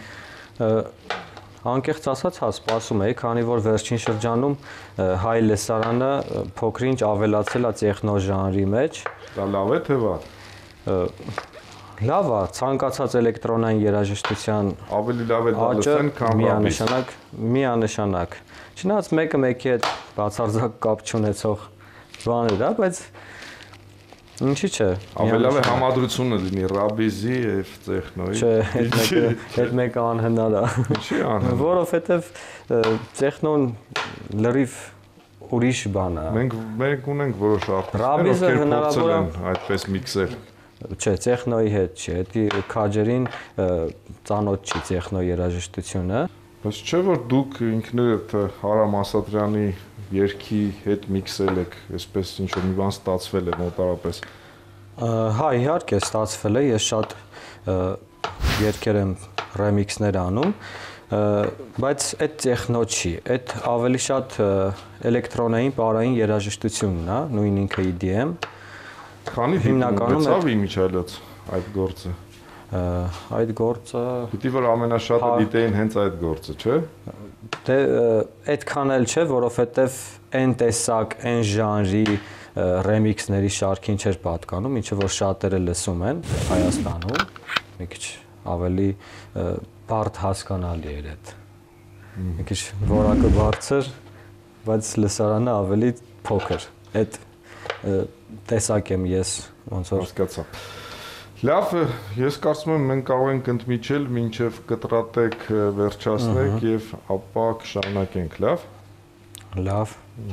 անկեղծ ասած, հա, սպասում էի, քանի որ վերջին շրջանում հայ լեսարանը փոքրինչ ավելացել է տեխնո ժանրի մեջ։
դա լավ է թե վատ։
Լավ է, ցանկացած էլեկտրոնային երաժշտության
Ավելի լավ է դա լսեն, քան
միանշանակ։ Չնայած մեկը մեկի հետ բացարձակ կապ չունեցող բաներ է, բայց ինչի՞ չէ։
Ավելի լավ է համադրությունը լինի ռաբիզի եւ տեխնոյի։
Չէ, այդ մեկը անհնար է։
Ինչի՞ անհնար։
Որովհետեւ տեխնոն լրիվ ուրիշ բան է։
Մենք ունենք որոշ
Ռաբիզը
արտիստներ, ովքեր
հնարավոր
փորձել
է
են այդպես միքսեր։
Չէ, տեխնոյի հետ չի, դա քաջերին ծանոթ չի տեխնո երաժշտությունը։
Բայց չէ՞ որ դուք ինքներդ Արամ Ասատրյանի երգի հետ միքսել եք, այսպես ինչ որ մի բան ստացվել է մոտարապես։
Հա, իհարկե ստացվել է, ես շատ երգեր եմ ռեմիքսներ անում, բայց այդ տեխնո չի, այդ ավելի շատ էլեկտրոնային պարային երաժշտությունն է, նույն ինքը EDM։
Քանի
Հիմնականում
դիտում գցավ իմիջայլոց այդ գործը։
Այդ գործը
Պիտի որ ամենաշատը դիտեին հենց այդ գործը, չէ՞։
Դե այդքան էլ չէ, որովհետև այն տեսակ, այն ժանրի ռեմիքսների շարքին չէր պատկանում, ինչը որ շատերը լսում են Հայաստանում, մի քիչ ավելի բարդ հասկանալի էր այդ։ Մի քիչ որակը բարձր, բայց լսարանը ավելի փոքր։ Այդ տեսակ եմ ես ոնց որ
հասկացա։ Լավ, ես կարծում եմ մենք կարող ենք ընդմիջել մինչև կտրատեք վերջացնեք եւ ապա կշարունակենք, լավ։
լավ։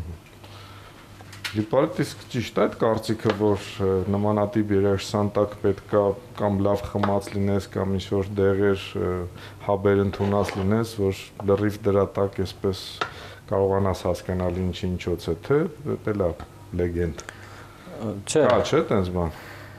Լիպարդ իսկ ճիշտ է այդ կարծիքը, որ նմանատիպ երաժշտանտակ պետքա կամ լավ խմած լինես կամ ինչ-որ դեղեր հաբեր ընդունած լինես, որ լրիվ դրա տակ այսպես կարողանաս հասկանալ ինչոց է, թե դա լավ լեգենդ։
Չէ։
Կա, չէ՞ տենց բան։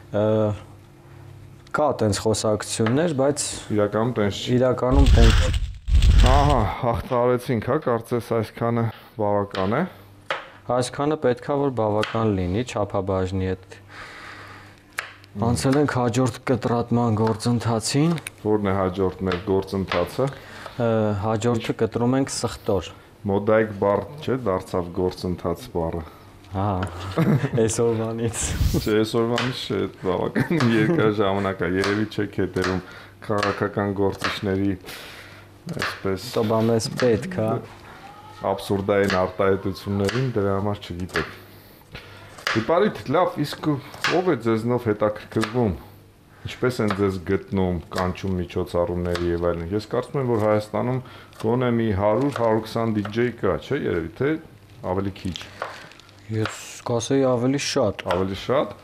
Կա տենց խոսակցություններ, բայց
իրականում
տենց
Ահա, հաղթարեցինք, հա, կարծես այսքանը բավական է։
Այսքանը պետքա որ բավական լինի չափաբաժնի հետ։ Անցել ենք հաջորդ կտրատման գործընթացին։
Որն է հաջորդ մեր գործընթացը։
Հաջորդը կտրում ենք սխտոր։
Մոդայիկ բառ, չէ, դարձավ գործընթաց բառը։
Հա, այսօրվանից։
Չէ, այսօրվանից չէ, բավական երկար ժամանակ է, երևի չեք հետևում քաղաքական գործիչների այսպես
Տոբա մեզ պետք է
абսուրդային արտահայտություններին, դրա համար չգիտեք։ Իպարիտ, լավ, իսկ ով է ձեզնով հետաքրքրվում։ Ինչպես են ձեզ գտնում, կանչում միջոցառումների եւ այլն։ Ես կարծում եմ, որ Հայաստանում գոնե մի 100-120 DJ կա, չէ, երևի թե ավելի քիչ։
Ես կասեի ավելի շատ։
Ավելի շատ։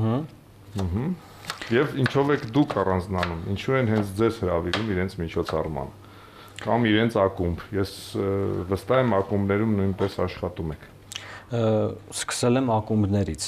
Եվ ինչով եք դուք առանձնանում։ Ինչու են հենց ձեզ հրավիրում իրենց միջոցառմանը կամ իրենց ակումբ։ Ես վստահ եմ ակումբներում նույնպես աշխատում եք։
Սկսել եմ ակումբներից։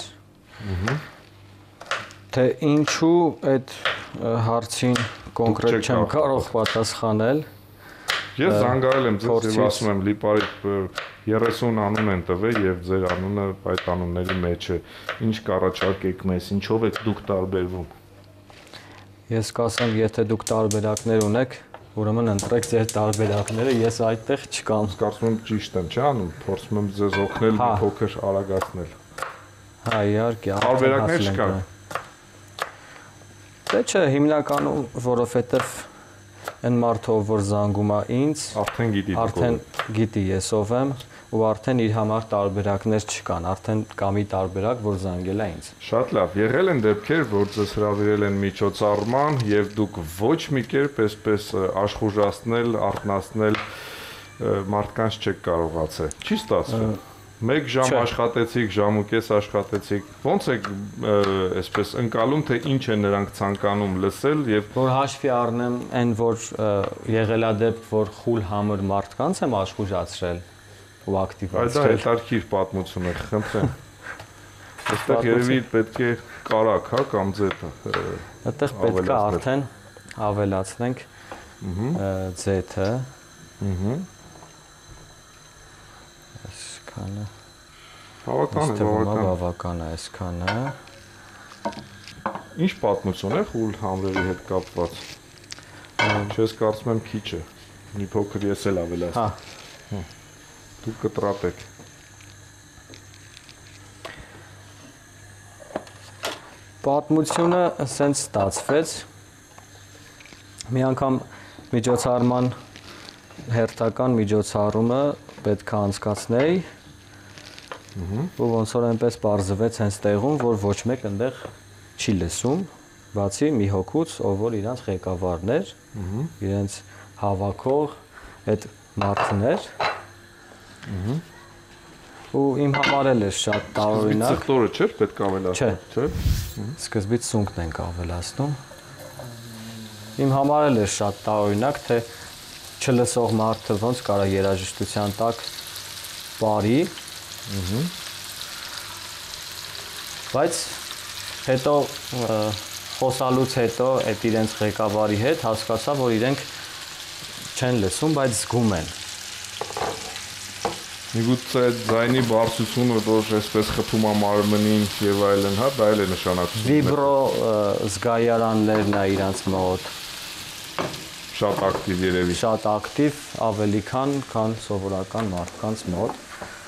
Թե ինչու այդ հարցին կոնկրետ չեմ կարող պատասխանել։
Ես զանգարել եմ ձեզ եւ ասում եմ լիպարիտ 30 անուն են տվել եւ ձեր անունը այդ անունների մեջ է։ Ինչ կառաջարկեք մեզ, ինչով եք դուք տարբերվում։
Ես կասեմ, եթե դուք տարբերակներ ունեք, ուրեմն ընտրեք ձեր տարբերակները, ես այդտեղ չկամ։
Կարծում եմ ճիշտ եմ, չէ՞ անում, փորձում եմ ձեզ օգնել մի փոքր արագացնել։
Հա, իհարկե,
տարբերակներ չկա։
Դե չէ, հիմնականում, որովհետև Այն մարդը, որ զանգում է ինձ,
Արդեն գիտի դու
արդեն գիտի ես ով եմ ու արդեն իր համար տարբերակներ չկան, արդեն կա մի տարբերակ, որ զանգել է ինձ։
Շատ լավ։ Եղել են դեպքեր, որ ձեզ հրավիրել են միջոցառման եւ դուք ոչ մի կերպ այսպես աշխուժացնել, արթնացնել մարդկանց չեք կարողացել։ Չի ստացվել։ 1 ժամ աշխատեցիք, ժամ ու կես աշխատեցիք։ Ոնց եք այսպես ընկալում, թե ինչ են նրանք ցանկանում լսել եւ
որ հաշվի առնեմ այն, որ եղելա դեպք, որ խուլ համր մարդկանց եմ աշխուժացրել ու
Այդ դա
ակտիվացրել։
հետարքիր պատմություն է, խնդրեմ։ Այստեղ երևի պետք է կարակ, հա, կամ ձեթը։
Այդտեղ պետք է արդեն ավելացնենք ձեթը։ Այսքանը։
Բավական է,
Բավական է այսքանը։
Ինչ պատմություն է խուլ համրերի հետ կապված։ Չես կարծում եմ քիչ է։ Մի փոքր ես էլ ավելացնեմ։ Դու կտրատեք։
Պատմությունը սենց ստացվեց։ Մի անգամ միջոցառման հերթական միջոցառումը պետք է անցկացնեի ու ոնց որ այնպես պարզվեց հենց տեղում, որ ոչ մեկ այնտեղ չի լսում, բացի մի հոգուց, ով որ իրանց ղեկավարն էր, իրենց հավաքող այդ մարդն էր։ Ու իմ համար էլ է շատ տարօրինակ։
Ծխտորը չէր պետք ավելացնել,
չէ։ Սկզբից սունկն ենք ավելացնում։ Իմ համար էլ է շատ տարօրինակ, թե չլսող մարդը ոնց կարա երաժշտության տակ բարի։ Բայց հետո խոսալուց հետո այդ իրենց ղեկավարի հետ հասկացա, որ իրենք չեն լսում, բայց զգում են։
Միգուցե ձայնի բարձրությունը, որ այսպես խփում է մարմնին եւ այլն, հա, դա էլ է նշանակություն։
Վիբրո զգայարաններն է իրանց մոտ։
Շատ ակտիվ երևի։
Շատ ակտիվ, ավելի քան սովորական մարդկանց մոտ։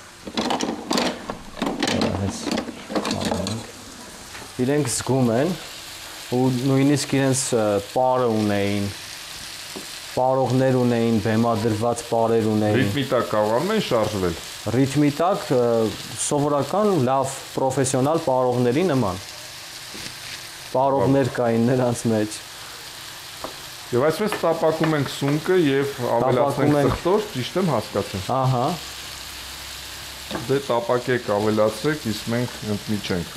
Իրենք զգում են ու նույնիսկ իրենց պարը ունեին, պարողներ ունեին, բեմադրված պարեր ունեին։
Ռիթմի տակ կարողանում են շարժվել։
Ռիթմի տակ սովորական լավ պրոֆեսիոնալ պարողների նման։ Պարողներ կային նրանց մեջ։
Եվ այսպես տապակում ենք սունկը եւ ավելացնենք ծխտոր, ճիշտ եմ հասկացել։
Ահա։
Դե տապակեք, ավելացրեք, իսկ մենք ընդմիջենք։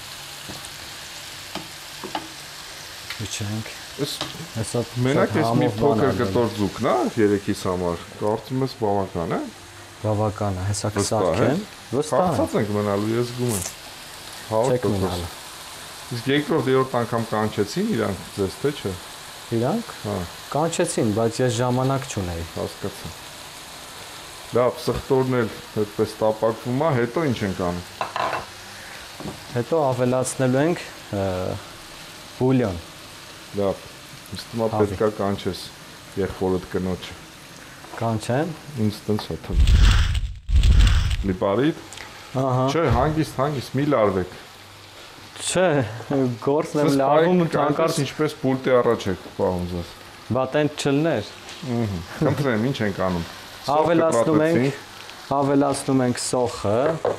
Իջենք։
Հեսա մենակ էս մի փոքր կտոր ձուկն է երեքիս համար։ Կարծում ես բավական է։
Բավական է, հեսա կսարքեն։ Վստահ եմ։
Հացած ենք մնալու, ես զգում եմ։ 100%։ Իսկ երկրորդ երրորդ անգամ կանչեցին իրանք ձեզ, թե չէ։
Իրանք։
Հա։
Կանչեցին, բայց ես ժամանակ չունեի։
Հասկացա։ Լավ, սխտորն էլ այդպես տապակվում է, հետո ինչ ենք անում։
Հետո ավելացնելու ենք բուլյոն։
Լավ, իստիմա պետքա կանչես եղբորդ կնոջը։
Կանչեմ։
Ինձ տենց է թվում։ Լիպարիտ։
Ահա։
Չէ, հանգիստ, մի լարվեք։
Չէ, գործն եմ լարվում ու
հանկարծ ինչպես պուլտի առաջ եք պահում ձեզ։
Բա տենց չլներ։
Խնդրեմ, ինչ ենք անում։
Ավելացնում ենք սոխը։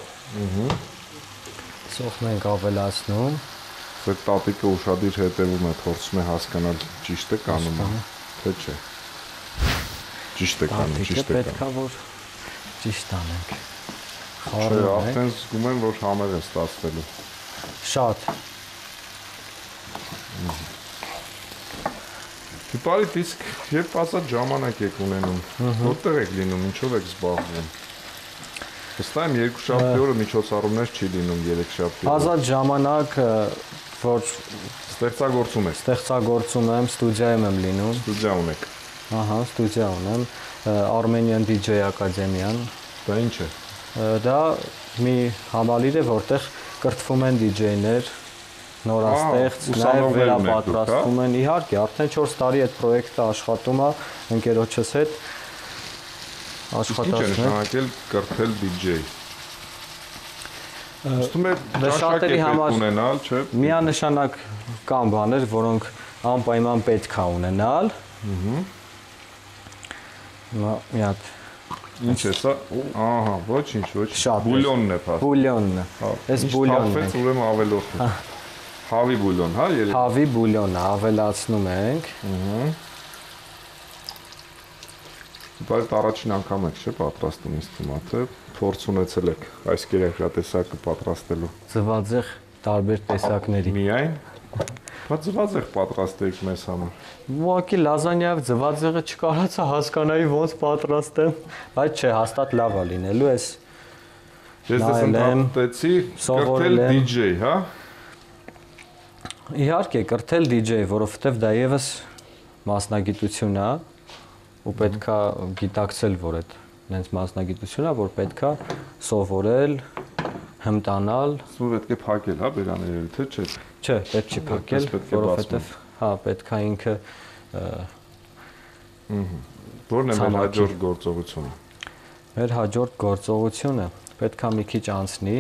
Սոխն ենք ավելացնում։
Այդ տատիկը ուշադիր հետևում է, փորձում է հասկանալ ճիշտ է կանում, թե չէ։ Ճիշտ է կանում, ճիշտ է
պետք է որ ճիշտ անենք։
Չէ, արդեն զգում եմ, որ համեղ է ստացվելու։
Շատ։
Դիպարիտ իսկ երբ ազատ ժամանակ եք ունենում, որտեղ եք լինում, ինչով եք զբաղվում։ Վստահ եմ երկուշաբթի օրը միջոցառումներ չի լինում, երեքշաբթի օրը։
Ազատ ժամանակ, որ
ստեղծագործում եք։
Ստեղծագործում եմ, ստուդիայում եմ լինում։
Ստուդիա ունեք։
Ահա, ստուդիա ունեմ, Armenian DJ Academy-ան։
Դա ինչ է։
Դա մի համալիր է, որտեղ կրթվում են DJ-ներ, նորաստեղծ, նաև վերապատրաստվում են։ Իհարկե, արդեն 4 տարի այդ պրոյեկտը աշխատում է ընկերոջս հետ։
Աշխատացնում եք։ Ինչ է նշանակել կրթել DJ։ Ոստում է շատերի համար ունենալ, չէ։
Միանշանակ կան բաներ, որոնք անպայման պետք է ունենալ։ Մի հատ
Ինչ է սա։ Ահա, ոչինչ,
Շատ է։
բուլյոնն է փաստ։
բուլյոնն է։ Այս բուլյոնն է։
Ուրեմն ավելորդ է։ Հավի բուլյոն, հա, երևի։
Հավի բուլյոնը ավելացնում ենք։
Բայց առաջին անգամ եք, չէ՞, պատրաստում ինձ թվում է, թե փորձ ունեցել եք այս կերակրատեսակը պատրաստելու։
Ձվածեղ տարբեր տեսակների։
Միայն Բայց ձվածեղ պատրաստեք մեզ համար։
Ուղղակի լազանիայով ձվածեղը չկարողացա հասկանայի ոնց պատրաստեմ, բայց չէ, հաստատ լավ է լինելու էս։
Ես դες ընդհատեցի կրթել DJ, հա։
Իհարկե, կրթել DJ, որովհետև դա եւս մասնագիտություն է, ու պետքա գիտակցել, որ այդ նենց մասնագիտություն է, որ պետքա սովորել, հմտանալ։
Սու պետք է փակել, հա, բերաները, թե չէ։
Չէ, պետք չի փակել, որովհետև հա, պետքա ինքը
Որն է մեր հաջորդ գործողությունը։
Մեր հաջորդ գործողությունը պետքա մի քիչ անցնի։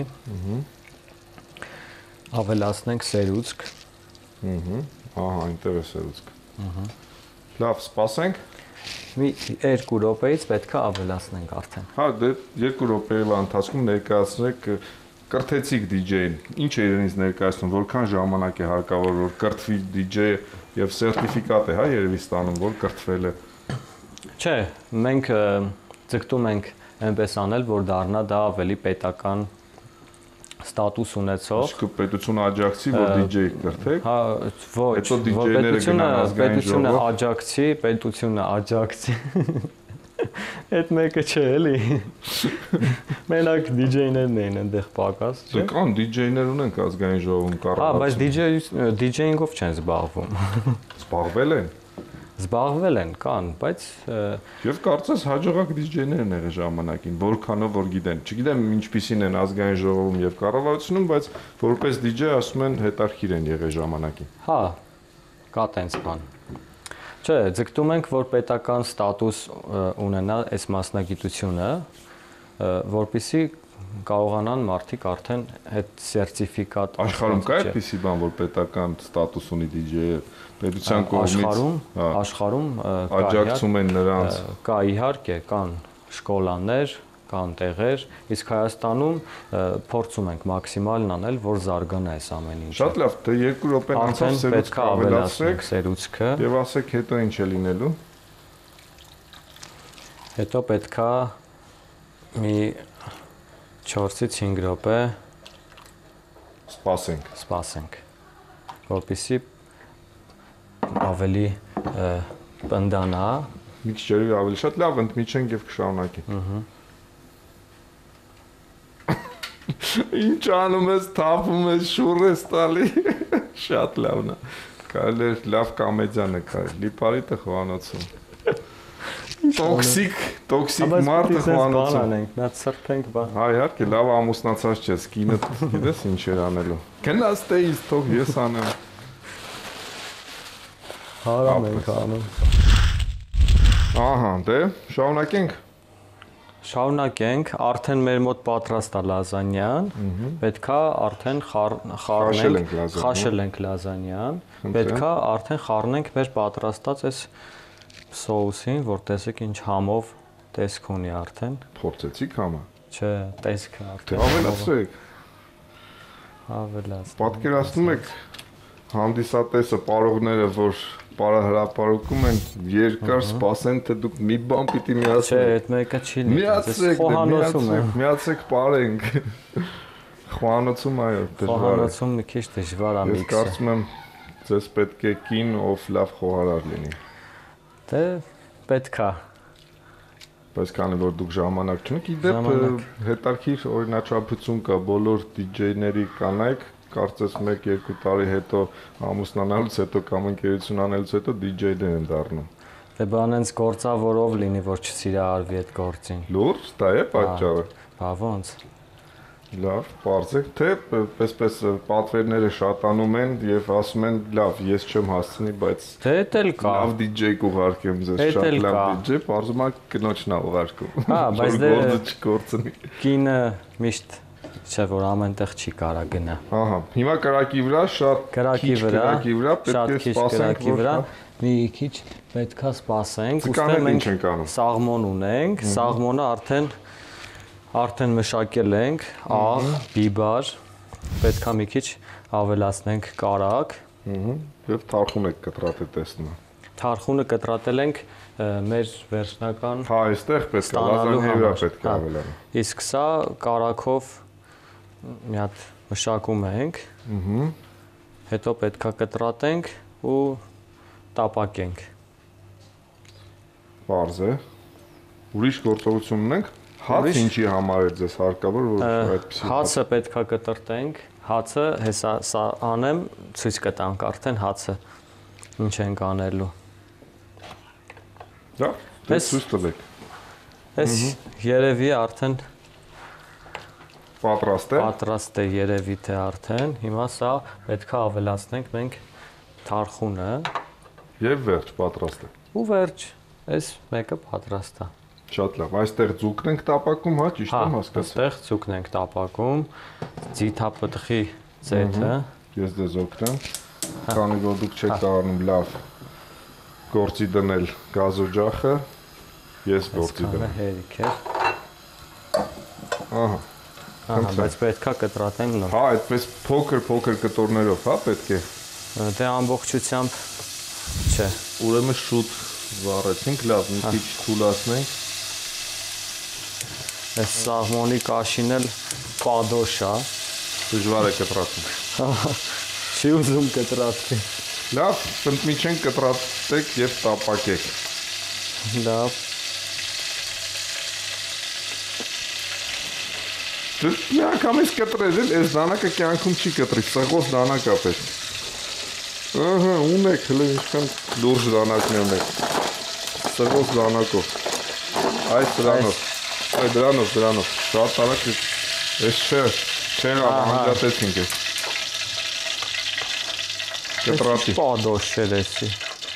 Ավելացնենք սերուցք։
Ահա, այնտեղ է սերուցք։ Լավ, սպասենք։
Մի 2 րոպեից պետքա ավելացնենք արդեն։
Հա, դե 2 րոպեվա ընթացքում ներկայացնեք կրթեցիք DJ-ին։ Ինչ է իրենից ներկայացնում, որքան ժամանակ է հարկավոր որ կրթվի DJ-ը եւ սերտիֆիկատ է, հա, երևի ստանում, որ կրթվել է։ Չէ,
մենք ձգտում ենք այնպես անել, որ դառնա դա ավելի պետական ստատուս ունեցող։
Իսկ պետությունը աջակցի, որ DJ-ը կրթեք։
Հա, ոչ, պետությունը աջակցի, պետությունը աջակցի։ Այդ մեկը չէ, էլի։ Մենակ DJ-ներն են այնտեղ պակաս, չէ՞։
Դե կան DJ-ներ ունենք ազգային ժողովում
կառավարում։ Հա, բայց DJ-ing-ով չեն զբաղվում։
Զբաղվել են։
Զբաղվել են, կան, բայց
Եվ կարծես հաջողակ DJ-ներն եղել ժամանակին, որքանով որ գիտեն։ Չգիտեմ ինչպիսին են ազգային ժողովում եւ կառավարությունում, բայց որպես DJ ասում են հետարքիր են եղել ժամանակին։
Հա, կա տենց բան։ Չէ, ձգտում ենք, որ պետական ստատուս ունենա այս մասնագիտությունը, որպեսզի կարողանան մարդիկ արդեն այդ սերտիֆիկատ
Աշխարհում կա այդպիսի բան, որ պետական ստատուս ունի DJ-ը, պետության կողմից
աշխարհում
աջակցում են նրանց։
Կա իհարկե, կան շկոլաներ, կան տեղեր, իսկ Հայաստանում փորձում ենք մաքսիմալն անել, որ զարգանա այս ամեն ինչը։
Շատ լավ, դե 2 րոպե անցավ սերուցքը ավելացրեք
սերուցքը
եւ ասեք հետո ինչ է լինելու։
Հետո պետքա մի 4-ից 5 րոպե սպասենք, որպեսզի ավելի պնդանա։
Մի քիչ ջրի ավելի շատ լավ ընդմիջենք եւ կշարունակենք։ Ինչ անում ես, թափում ես, շուռ ես տալի։ Շատ լավն է։ Կարելի է լավ կոմեդիա նկարել։ Լիպարիտը խոհանոցում։ Տոքսիկ մարդը խոհանոցում։
Նա ծրփենք բան։
Հա, իհարկե, լավ ամուսնացած չես, կինը գիտես ինչ էր անելու։ Գնաս տեից թող ես անեմ։
Հարամ ենք անում։
Ահա, դե շարունակենք։
Շարունակենք, արդեն մեր մոտ պատրաստ է լազանյան, պետքա արդեն խաշել ենք լազանյան, պետքա արդեն խառնենք մեր պատրաստած այս սոուսին, որ տեսեք ինչ համով տեսք ունի արդեն։
Փորձեցիք համը։
Չէ, տեսքը արդեն։
Ավելացրեք։ Պատկերացնում եք հանդիսատեսը, պարողները, որ Պարահրապարակում են երկար սպասեն, թե դուք մի բան պիտի միացնեք։
Չէ, այդ մեկը չի լինի։
Միացեք, պարենք։ Խոհանոցում այո, դժվար է։
Խոհանոցում մի քիչ դժվար է միքսը։
Ես կարծում եմ, ձեզ պետք է կին, ով լավ խոհարար լինի։
Դե պետք է։
Բայց քանի որ դուք ժամանակ չունեք, իդեպ հետարքիր օրինաչափություն կա բոլոր DJ-ների կանայք կարծես 1-2 տարի հետո ամուսնանալուց հետո կամ ընկերություն անելուց հետո DJ-ներ են դառնում։
Դե բան այնց գործավորով լինի, որ չսիրահարվի այդ գործին։
Լուրջ, դա է պատճառը։
Բա ոնց։
Լավ, բարձեք, թե պես պատվերները շատանում են եւ ասում են, լավ, ես չեմ հասցնի, բայց
դե դա էլ կա։
Լավ DJ կուղարկեմ ձեզ, շատ լավ DJ, բարձում է կնոջն է ուղարկում։
Հա, բայց դե
գործը չկործնի։
Կինը միշտ չէ որ ամենտեղ չի կարա գնա։
Ահա, հիմա կրակի վրա շատ
կրակի վրա
պետք է սպասենք, որ
մի քիչ պետքա սպասենք,
Ձկանները ինչ ենք անում։
սաղմոն ունենք, սաղմոնը արդեն մշակել ենք, աղ, բիբար, պետքա մի քիչ ավելացնենք կարակ։
Եվ թարխուն եք կտրատել տեսնում։
Թարխունը կտրատել ենք մեր վերջնական
Հա, այստեղ պետք է լազանիայի վրա պետք է ավելանա։
Իսկ սա կարակով մի հատ մշակում ենք։ Հետո պետքա կտրատենք ու տապակենք։
Պարզ է։ Ուրիշ գործողություն ունենք։ Հաց ինչի համար է ձեզ հարկավոր, որ այդպեսի
Հացը պետքա կտրտենք։ Հացը հեսա սա անեմ, ցույց կտանք արդեն հացը ինչ ենք անելու։
Դա ցույց տվեք։
Այս երևի արդեն
Պատրաստ է։
պատրաստ է երևի թե արդեն։ Հիմա սա պետքա ավելացնենք մենք թարխունը
Եվ վերջ պատրաստ է։
ու վերջ, այս մեկը պատրաստ է։
Շատ լավ։ Այստեղ ձուկն ենք տապակում, հա, ճիշտ եմ հասկացա։
Այստեղ ցուկն ենք տապակում, ձիթապտղի ծեթը։
Ես ձեզ օգնեմ։ Քանի որ դուք չեք կարողանում լավ գործի դնել գազօջախը, ես գործի դնեմ։
Հերիք է։
Ահա։
Բայց պետքա կտրատենք նոր։
Հա, այդպես փոքր կտորներով, հա, պետք է։
Դե ամբողջությամբ չէ։
Ուրեմն շուտ վառեցինք, լավ, մի քիչ թուլացնենք։
Այս սաղմոնի կաշին էլ պադոշ է։
Դժվար է կտրատում։
Չի ուզում կտրատվի։
Լավ, պնդմիջեն կտրատեք եւ տապակեք։
Լավ։
Դու անգամից կտրես, այս դանակը կյանքում չի կտրի, սղոս դանակ է պետք։ Ահա, ունեք, հələ ինչքան լուրջ դանակներ ունեք։ Սղոս դանակով։ Այս դրանով։ Այ դրանով։ Շատ արագ էս չէ, անջատեցինք էս։ Կտրատի։
Պադոշ չէ էսի։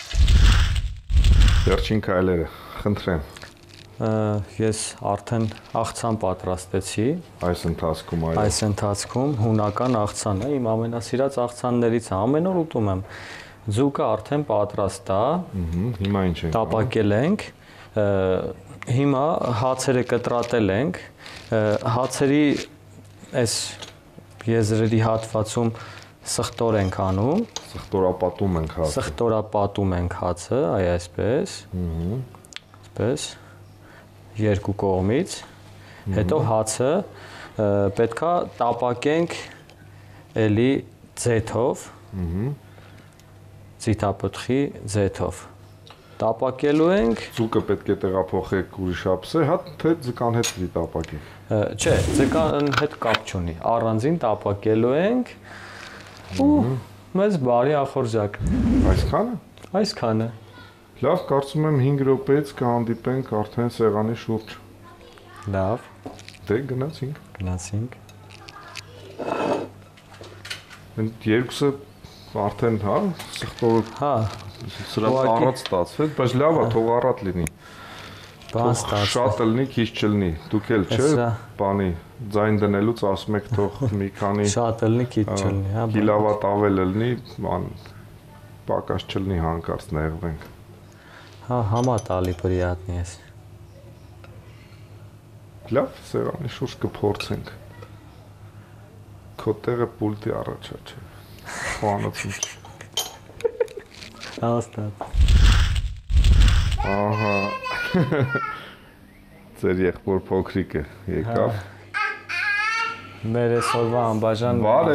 Վերջին քայլերը, խնդրեմ։
Ես արդեն աղցան պատրաստեցի։
Այս ընթացքում այո։
Այս ընթացքում հունական աղցանը իմ ամենասիրած աղցաններից է, ամեն օր ուտում եմ։ Ձուկը արդեն պատրաստ է։
Հիմա ինչ ենք։
Տապակել ենք։ Հիմա հացերը կտրատել ենք։ Հացերի այս եզրերի հատվածում սխտոր ենք անում։
Սխտորապատում ենք հացը։
Սխտորապատում ենք հացը, այ այսպես։ Այսպես երկու կողմից, հետո հացը պետքա տապակենք էլի ձեթով, ձիթապտղի ձեթով, տապակելու ենք։
Ձուկը պետք է տեղափոխեք ուրիշ ապսե, հա թե ձկան հետ պիտի տապակենք։
Չէ, ձկան հետ կապ չունի, առանձին տապակելու ենք ու մեզ բարի ախորժակ։
Այսքանը։
Այսքանը։
Լավ, կարծում եմ 5 րոպեից կհանդիպենք արդեն սեղանի շուրջ։
Լավ,
Դե գնացինք։
գնացինք։
Ընդ երկուսը արդեն, հա, սխտորը
Հա,
սրանց առած ստացվեց, բայց լավ է, թող առատ լինի։
բան ստացվեց։
Շատ լինի, քիչ չլինի։ Դուք էլ չէ,
Հեսա։
բանի ձայն դնելուց ասում եք թող մի քանի
Շատ լինի, քիչ չլինի, հա։
կիլովատ ավել լինի, բան պակաս չլինի հանկարծ նեղվենք։
Հա, համատալի պրիատնի ես։
Լավ, սեղանի շուրջ կփորձենք։ Քո տեղը պուլտի առաջա չէ։ Խոանոցում չի։
Հաստատ։
Ահա։ Ձեր եղբոր փոքրիկը եկավ։
Մեր այսօրվա անբաժան
Բարև։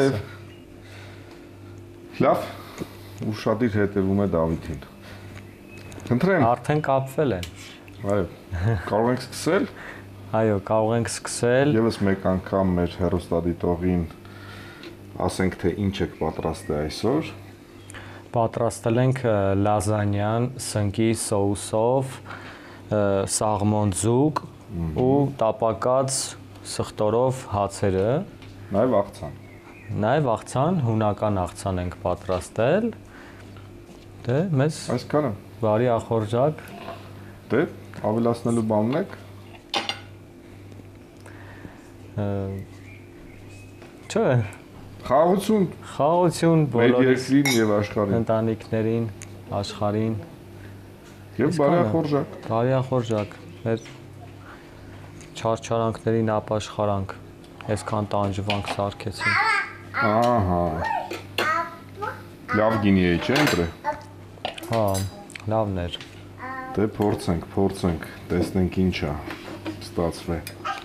Լավ, ուշադիր հետևում է Դավիթին։ Խնդրեմ։
Արդեն կապվել են։
Այո։ Կարող ենք սկսել։
Այո, կարող ենք սկսել։
Եվս մեկ անգամ մեր հեռուստադիտողին ասենք թե ինչ եք պատրաստել այսօր։
Պատրաստել ենք լազանյան սնկի սոուսով, սաղմոն ձուկ ու տապակած սխտորով հացերը։
Նաև աղցան։
Նաև աղցան, հունական աղցան ենք պատրաստել։ Դե մեզ
Այսքանը։
բարի ախորժակ։
Դե ավելացնելու բան ունեք։
Չէ,
Խաղաղություն
խաղաղություն
մեր
բոլորիս
երկրին եւ աշխարհին։
ընտանիքներին։ աշխարհին։
Եվ բարեխորժակ։
Բարեխորժակ։ Մեր չարչարանքներին ապաշխարանք։ Այսքան տանջվանք սարքեցին։
Ահա։ Լավ գինի է, չէ՞ ընտրե։
Հա, լավն էր։
Դե փորձենք, տեսնենք ինչ է ստացվե։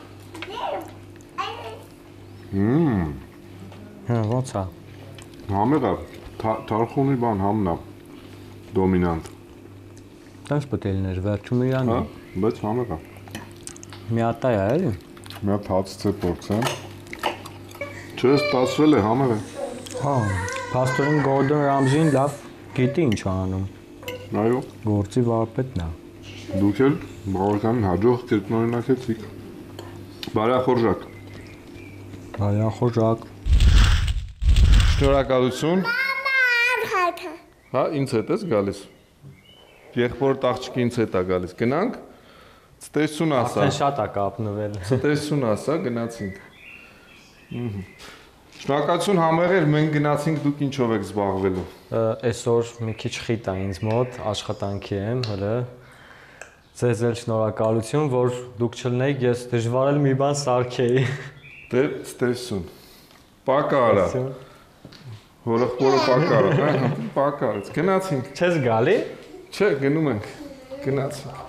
Հա, ո՞նց է։
Համեղա, թարխունի բան համն է դոմինանտ։
Տես պետք է լիներ, վերջում իրան։
Հա, բայց համեղա։
Մի հատ է, էլի։
Մի հատ հացցե փորձեմ։ Չէ, ստացվել է համեղ է։
Հա, Փաստորեն Գորդոն Ռամզին լավ գիտի ինչ անում։
Այո,
Գործի վարպետն է։
դուք էլ բավականին հաջող կերպնորինակեցիք։ Բարեխորժակ։
Բարեխորժակ։
Շնորհակալություն։ Հա, ինձ հետ ես գալիս։ Եղբորդ աղջիկը ինձ հետ է գալիս։ Գնանք։ Ցտեսություն ասա։
Արդեն շատ է կապնվել։
Ցտեսություն ասա, գնացինք։ Շնորհակալություն համեղեր, մենք գնացինք, դուք ինչով եք զբաղվելու։
Այսօր մի քիչ խիտ է ինձ մոտ, աշխատանքի եմ, հələ։ Ձեզ էլ շնորհակալություն, որ դուք չլնեիք, ես դժվար էլ մի բան սարքեի։
Դե ցտեսություն։ Պակարա։ Հորեղբորը պակարա, հա, պակարեց։ Գնացինք։
Չես գալի։
Չէ, գնում ենք։ Գնացինք։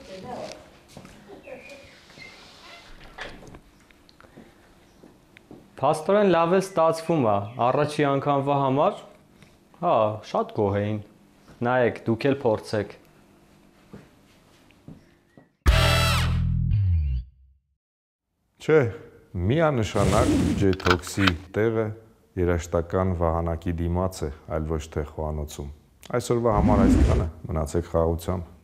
Փաստորեն լավ է ստացվում է, առաջի անգամվա համար, հա, շատ գոհ էին, նայեք, դուք էլ փորձեք։
Չէ, միանշանակ J-Tox-ի տեղը երաշտական վահանակի դիմաց է, այլ ոչ թե խոհանոցում։ Այսօրվա համար այսքանը, մնացեք խաղաղությամբ։